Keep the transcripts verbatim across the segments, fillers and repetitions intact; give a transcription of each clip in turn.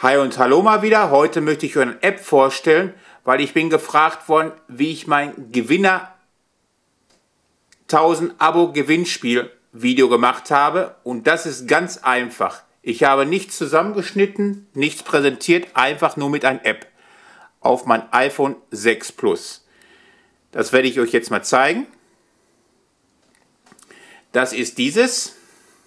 Hi und hallo mal wieder. Heute möchte ich euch eine App vorstellen, weil ich bin gefragt worden, wie ich mein Gewinner tausend Abo Gewinnspiel Video gemacht habe. Und das ist ganz einfach. Ich habe nichts zusammengeschnitten, nichts präsentiert, einfach nur mit einer App auf mein iPhone sechs Plus. Das werde ich euch jetzt mal zeigen. Das ist dieses.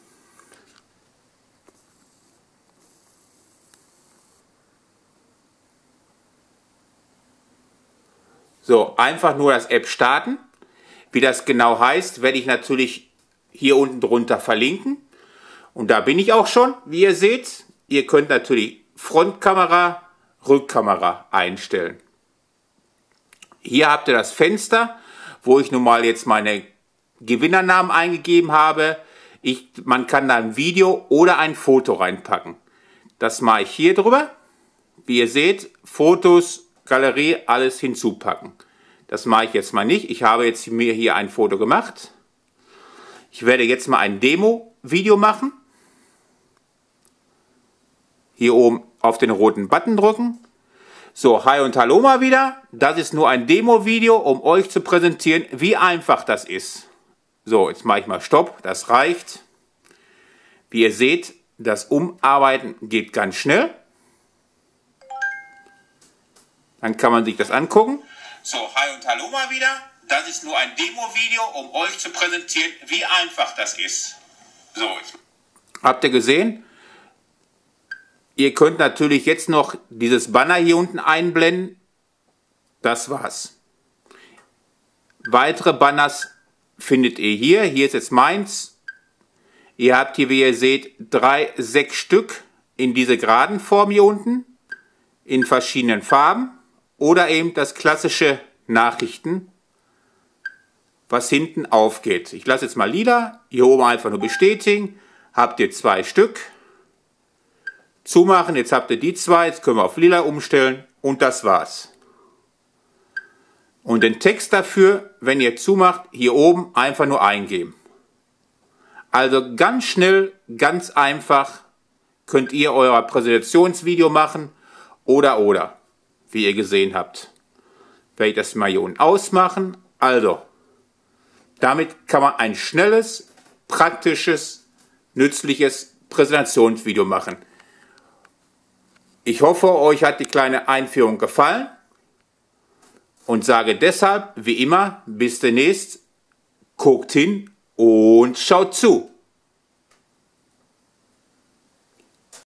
So, einfach nur das App starten. Wie das genau heißt, werde ich natürlich hier unten drunter verlinken. Und da bin ich auch schon, wie ihr seht. Ihr könnt natürlich Frontkamera, Rückkamera einstellen. Hier habt ihr das Fenster, wo ich nun mal jetzt meine Gewinnernamen eingegeben habe. Ich, man kann da ein Video oder ein Foto reinpacken. Das mache ich hier drüber. Wie ihr seht, Fotos, Galerie, alles hinzupacken. Das mache ich jetzt mal nicht. Ich habe jetzt mir hier ein Foto gemacht. Ich werde jetzt mal ein Demo-Video machen. Hier oben auf den roten Button drücken. So, hi und hallo mal wieder. Das ist nur ein Demo-Video, um euch zu präsentieren, wie einfach das ist. So, jetzt mache ich mal Stopp. Das reicht. Wie ihr seht, das Umarbeiten geht ganz schnell. Dann kann man sich das angucken. So, hi und hallo mal wieder. Das ist nur ein Demo-Video, um euch zu präsentieren, wie einfach das ist. So, jetzt. Habt ihr gesehen? Ihr könnt natürlich jetzt noch dieses Banner hier unten einblenden. Das war's. Weitere Banners findet ihr hier. Hier ist jetzt meins. Ihr habt hier, wie ihr seht, drei, sechs Stück in diese geraden Form hier unten. In verschiedenen Farben. Oder eben das klassische Nachrichten, was hinten aufgeht. Ich lasse jetzt mal lila. Hier oben einfach nur bestätigen. Habt ihr zwei Stück. Zumachen. Jetzt habt ihr die zwei. Jetzt können wir auf lila umstellen. Und das war's. Und den Text dafür, wenn ihr zumacht, hier oben einfach nur eingeben. Also ganz schnell, ganz einfach könnt ihr euer Präsentationsvideo machen. Oder, oder. Wie ihr gesehen habt. Werde ich das mal hier unten ausmachen. Also, damit kann man ein schnelles, praktisches, nützliches Präsentationsvideo machen. Ich hoffe, euch hat die kleine Einführung gefallen und sage deshalb, wie immer, bis demnächst, guckt hin und schaut zu.